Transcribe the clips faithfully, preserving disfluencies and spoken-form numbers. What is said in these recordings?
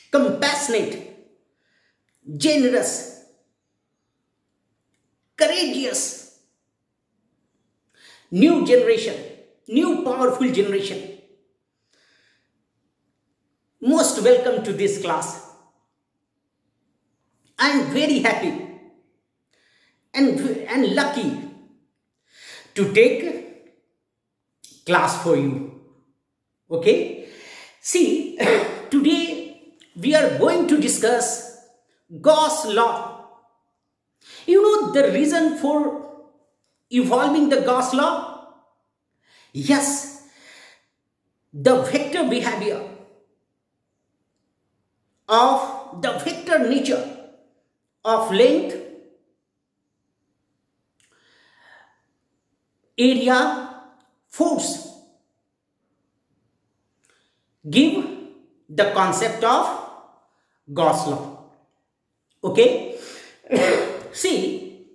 compassionate, generous, courageous, new generation, new powerful generation. Most welcome to this class. I am very happy and, and lucky to take class for you. Okay? See, today we are going to discuss Gauss law. You know the reason for evolving the Gauss law? Yes, the vector behavior of the vector nature of length, area, force give the concept of Gauss law. Okay? See,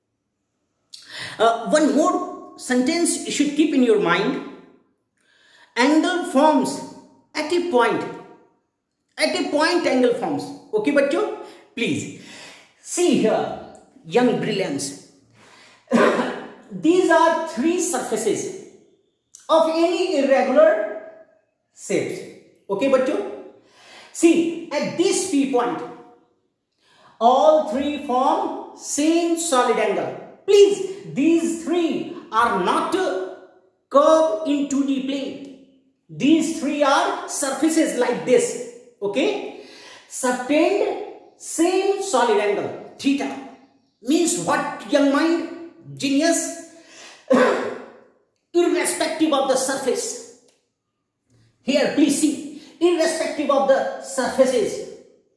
uh, one more sentence you should keep in your mind. Angle forms at a point. At a point angle forms. Okay, bachcho? Please. See here, young brilliance. These are three surfaces of any irregular shapes. Okay, bachcho? See, at this P point, all three form same solid angle. Please, these three are not curved into the plane. These three are surfaces like this. Okay? Subtend same solid angle, theta. Means what, young mind? Genius? Irrespective of the surface. Here, please see. Irrespective of the surfaces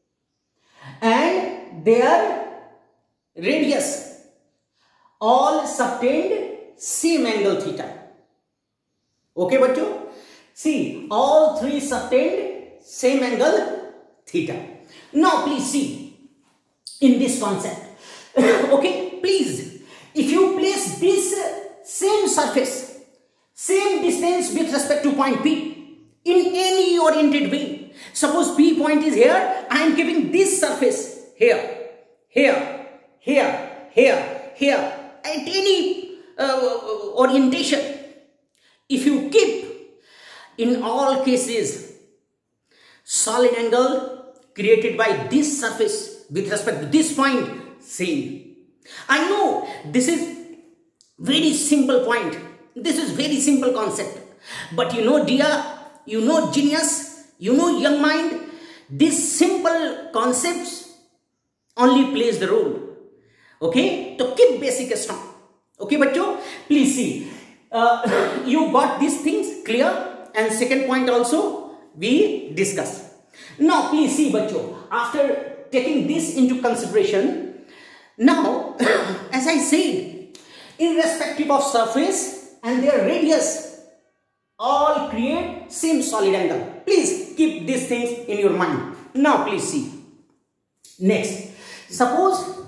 and their radius, all subtend same angle theta. Okay, bachcho? See, all three subtend same angle theta. Now please see in this concept. Okay, please, if you place this same surface, same distance with respect to point P in any oriented way. Suppose P point is here, I am giving this surface here, here, here, here, here, at any uh, orientation. If you keep in all cases solid angle created by this surface with respect to this point, same. I know this is very simple point. This is very simple concept. But you know, dear, you know, genius, you know, young mind, these simple concepts only plays the role. Okay? So keep basic strong. Okay, bachcho? Please see. Uh, you got these things clear? And second point also we discuss. Now please see, bachcho, after taking this into consideration, now as I said, irrespective of surface and their radius, all create same solid angle. Please keep these things in your mind. Now please see. Next, suppose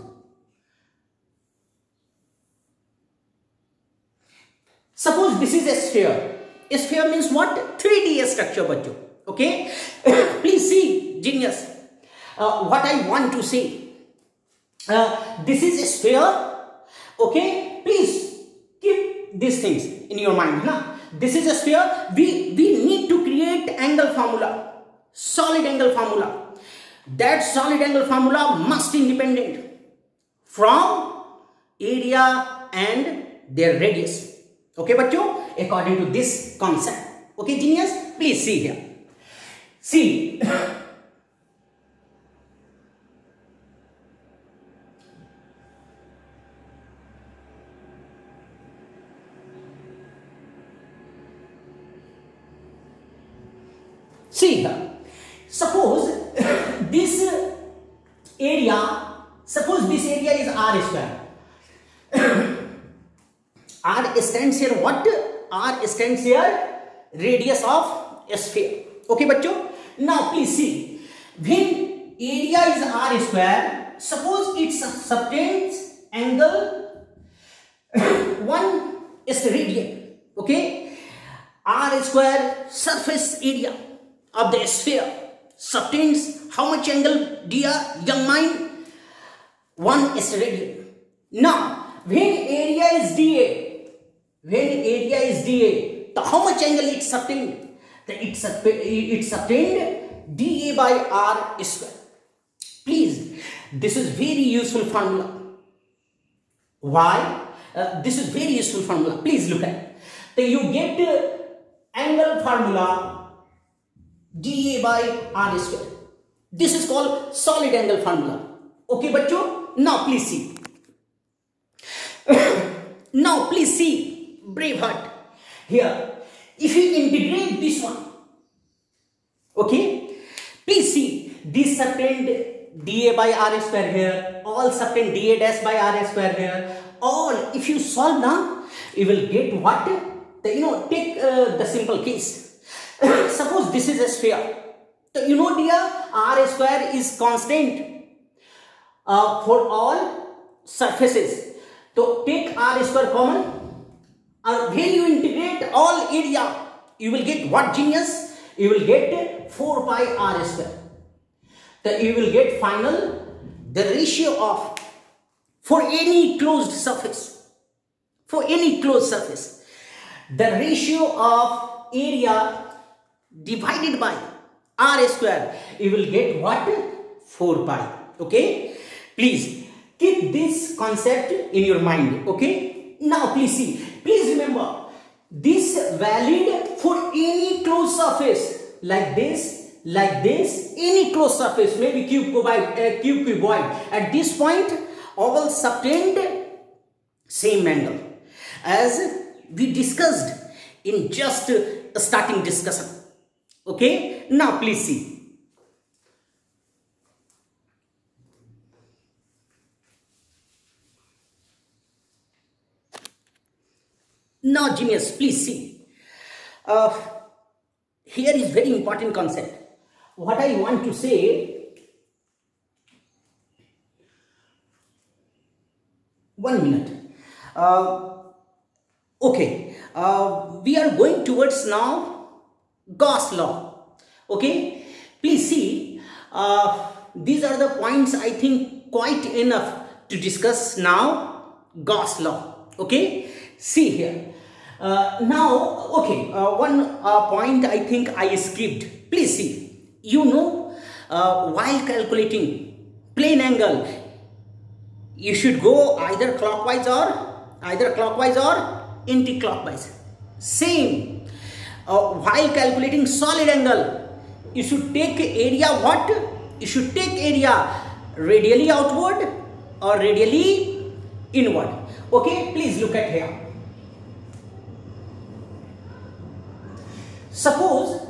suppose this is a sphere. A sphere means what? three D structure, bachcho. Okay? Please see, genius. Uh, what I want to say. Uh, this is a sphere. Okay? Please keep these things in your mind. Huh? This is a sphere. We, we need to create angle formula. Solid angle formula. That solid angle formula must be independent from area and their radius. Okay, bachcho? According to this concept. Okay, genius? Please see here. See. See here. Suppose this area, suppose this area is R square. R stands here what? R stands here radius of a sphere. Okay, bachcho? Now please see. When area is R square, suppose it subtends angle one is radian. Okay? R square surface area of the sphere. subtends how much angle, dear young mind? one steradian. Now when area is dA, when area is dA, so how much angle it subtend? It subtend dA by R square. Please, this is very useful formula. Why? Uh, this is very useful formula. Please look at it. So you get uh, angle formula dA by R square. This is called solid angle formula. Okay, bachcho? Now please see. Now please see, brave heart. Here, if you integrate this one, okay, please see, this subtend dA by R square here, all subtend dA dash by R square here, all, if you solve now, you will get what? The, you know, take uh, the simple case. Suppose this is a sphere. So you know, dear, R square is constant uh, for all surfaces. So take R square common. Uh, when you integrate all area, you will get what, genius? You will get four pi R square. So you will get final the ratio of, for any closed surface, for any closed surface, the ratio of area divided by R square, you will get what? four pi. Okay? Please keep this concept in your mind. Okay? Now please see. Please remember, this valid for any closed surface like this, like this, any closed surface, maybe cube cuboid, uh, cube cuboid. At this point, all subtend same angle, as we discussed in just uh, starting discussion. Okay, now please see. Now genius, please see. Uh, here is very important concept. What I want to say, one minute. Uh, okay, uh, we are going towards now Gauss law. Okay, please see. Uh, these are the points I think quite enough to discuss now. Gauss law. Okay, see here. Uh, now, okay, uh, one uh, point I think I skipped. Please see, you know, uh, while calculating plane angle, you should go either clockwise or either clockwise or anti-clockwise. Same, uh, while calculating solid angle, you should take area what? You should take area radially outward or radially inward. Okay, please look at here. Suppose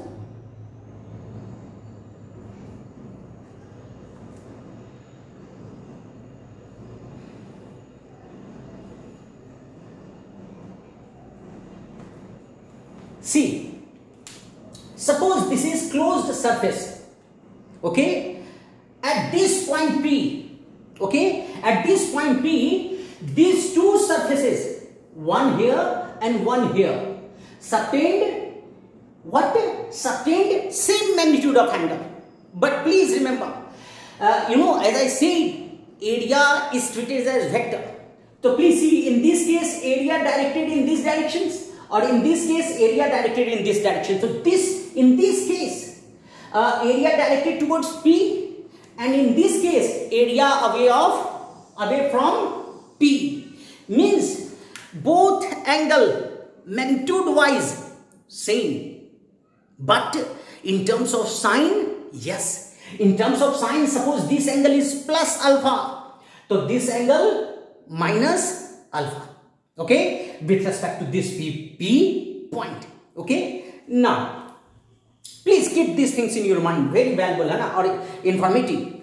see, suppose this is closed surface. Okay, at this point P, okay, at this point P, these two surfaces, one here and one here, subtend what? Subtend same magnitude of angle. But please remember, uh, you know, as I said, area is treated as vector. So please see, in this case, area directed in these directions, or in this case, area directed in this direction. So this, in this case, uh, area directed towards P, and in this case, area away of, away from P. Means both angle magnitude wise same. But in terms of sign, yes. In terms of sign, suppose this angle is plus alpha. So this angle minus alpha. Okay. With respect to this P, P point. Okay. Now, please keep these things in your mind. Very valuable or informative.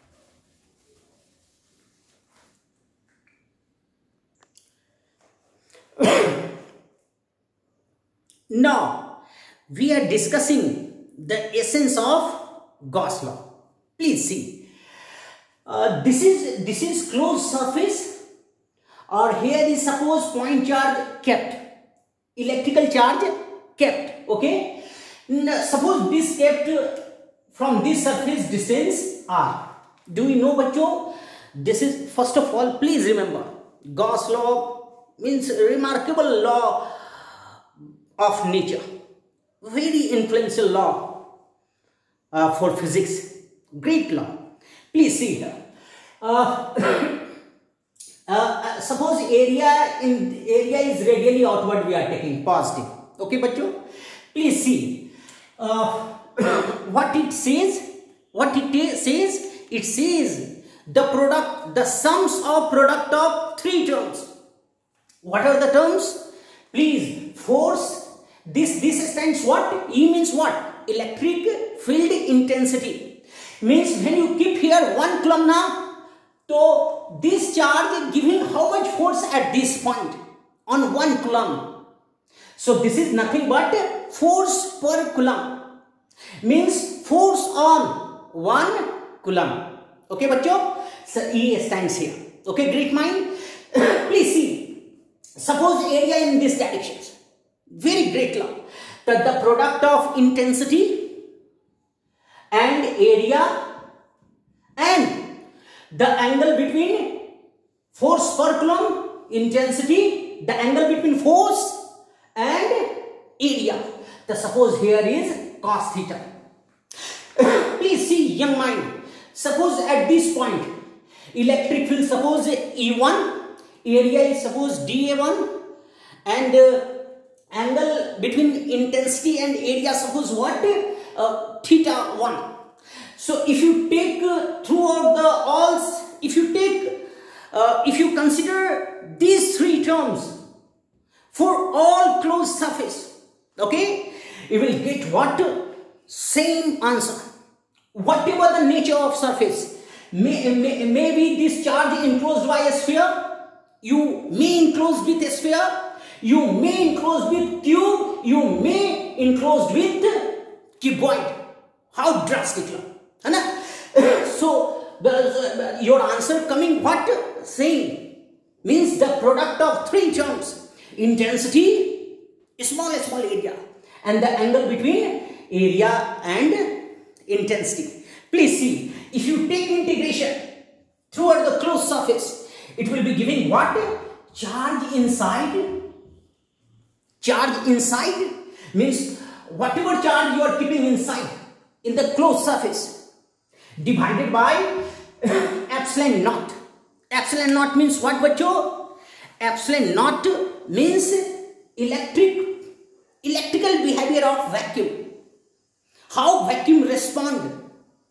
Now, we are discussing the essence of Gauss law. Please see. Uh, this is this is closed surface, or here is suppose point charge kept, electrical charge kept. Okay. Now, suppose this kept from this surface distance r. Do you know बच्चों? This is first of all, please remember, Gauss law means remarkable law of nature, very influential law uh, for physics, great law. Please see here. Uh, uh, suppose area in area is radially outward, we are taking positive. Okay, bachcho? Please see uh, what it says. What it says? It says the product, the sums of product of three terms. What are the terms? Please, force. This this stands what? E means what? Electric field intensity. Means when you keep here one coulomb now, so this charge giving how much force at this point on one coulomb. So this is nothing but force per coulomb. Means force on one coulomb. Okay, bachcho? So E stands here. Okay, great mind. Please see. Suppose area in this direction. Very great law. That the product of intensity and area and the angle between force per coulomb, intensity, the angle between force and area. The suppose here is cos theta. Please see, young mind. Suppose at this point, electric field suppose E one, area is suppose D A one, and uh, angle between intensity and area suppose what? Uh, theta one. So if you take uh, throughout the alls, if you take, uh, if you consider these three terms for all closed surface, okay, you will get what? Same answer. Whatever the nature of surface, may, may, maybe this charge enclosed by a sphere, you may enclosed with a sphere, you may enclosed with tube, you may enclosed with cuboid. How drastic, right? So the, your answer coming what? Same. Means the product of three terms: intensity, small small area, and the angle between area and intensity. Please see, if you take integration throughout the closed surface, it will be giving what? Charge inside. Charge inside means whatever charge you are keeping inside in the closed surface divided by epsilon naught. Epsilon naught means what, bachcho? Epsilon naught means electric electrical behavior of vacuum. How vacuum respond?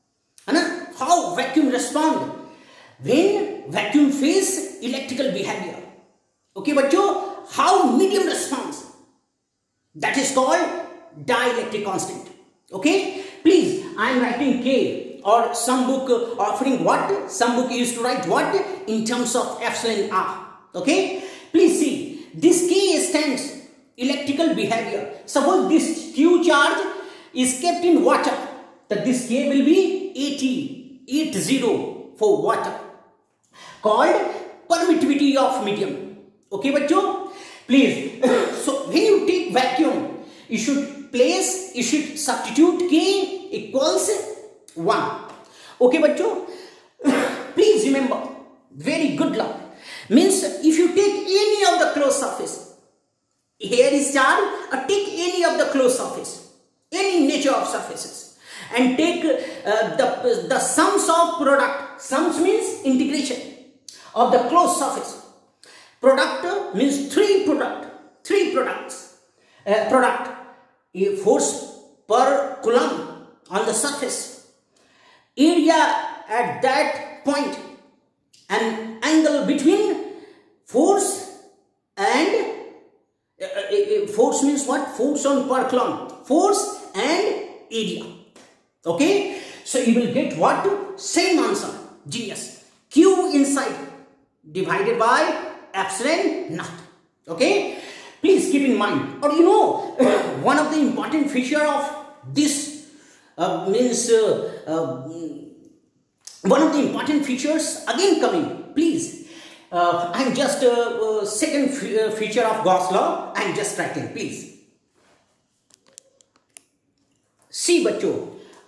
How vacuum respond when vacuum face electrical behavior. Okay, bachcho? How medium responds? That is called dielectric constant. Okay, please, I am writing K, or some book offering what? Some book used to write what? In terms of epsilon R. Okay, please see, this K stands electrical behavior. Suppose this Q charge is kept in water, that this K will be eighty, eighty for water, called permittivity of medium. Okay, bachcho? Please, so when you take vacuum, you should place, you should substitute K equals one. Okay, bachcho? Please remember, very good law. Means if you take any of the closed surface, here is charge, or take any of the closed surface, any nature of surfaces, and take uh, the, the sums of product. Sums means integration of the closed surface. Product means three product, three products. Uh, product, a force per coulomb on the surface, area at that point, and angle between force and uh, uh, force means what? Force on per coulomb, force and area. Okay, so you will get what? Same answer. Genius. Q inside divided by epsilon naught. Okay, please keep in mind, or you know, one of the important feature of this uh, means uh, uh, one of the important features again coming. Please, uh, I'm just uh, uh, second uh, feature of Gauss law. I'm just writing. Please see, bachcho,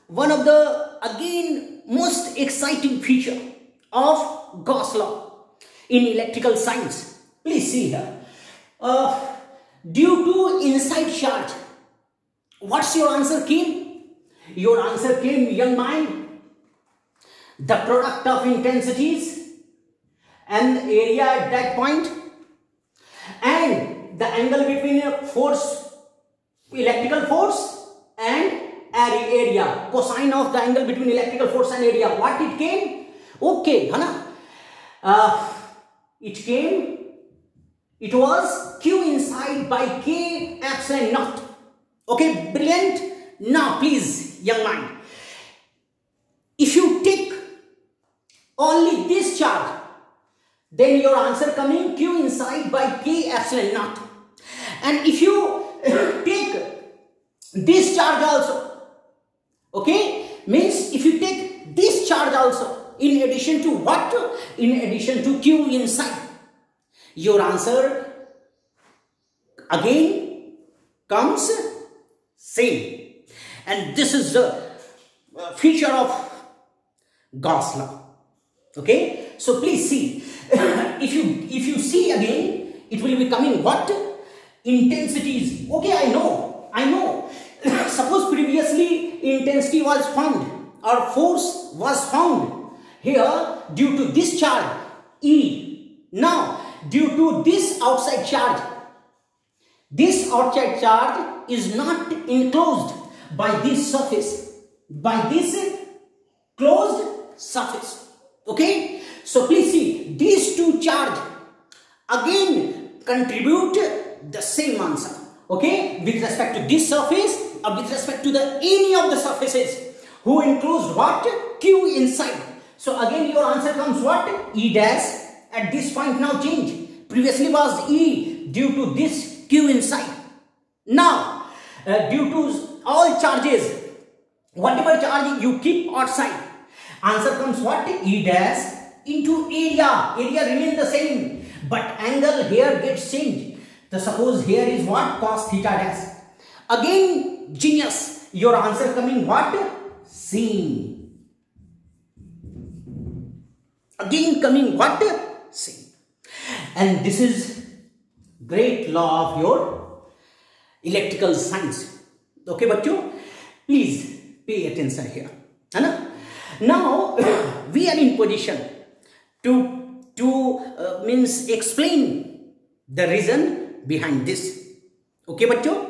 one of the again most exciting feature of Gauss law in electrical science. Please see here. Uh, due to inside charge, what's your answer came? Your answer came, young mind, the product of intensities and area at that point, and the angle between a force, electrical force and area, cosine of the angle between electrical force and area. What it came? Okay, Hana. Uh, it came, it was Q inside by K epsilon naught. Okay, brilliant. Now please, young mind, if you take only this charge, then your answer coming Q inside by K epsilon naught. And if you take this charge also, okay, means if you take this charge also in addition to what? In addition to Q inside, your answer again comes same. And this is the feature of Gauss law. Okay, so please see. if you if you see again, it will be coming what? Intensities. Okay, I know, I know. Suppose previously intensity was found or force was found here due to this charge E. Now due to this outside charge, this outside charge is not enclosed by this surface, by this closed surface. Okay, so please see, these two charge again contribute the same answer. Okay, with respect to this surface or with respect to the any of the surfaces who enclosed what? Q inside. So again your answer comes what? E dash. At this point now change. Previously was E due to this Q inside. Now uh, due to all charges, whatever charge you keep outside, answer comes what? E dash into area. Area remain the same, but angle here gets changed. So suppose here is what? Cos theta dash. Again genius, your answer coming what? Same. Again coming what? Same. And this is great law of your electrical science. Okay, bachcho, please pay attention here. Hai? Now we are in position to to uh, means explain the reason behind this. Okay, bachcho.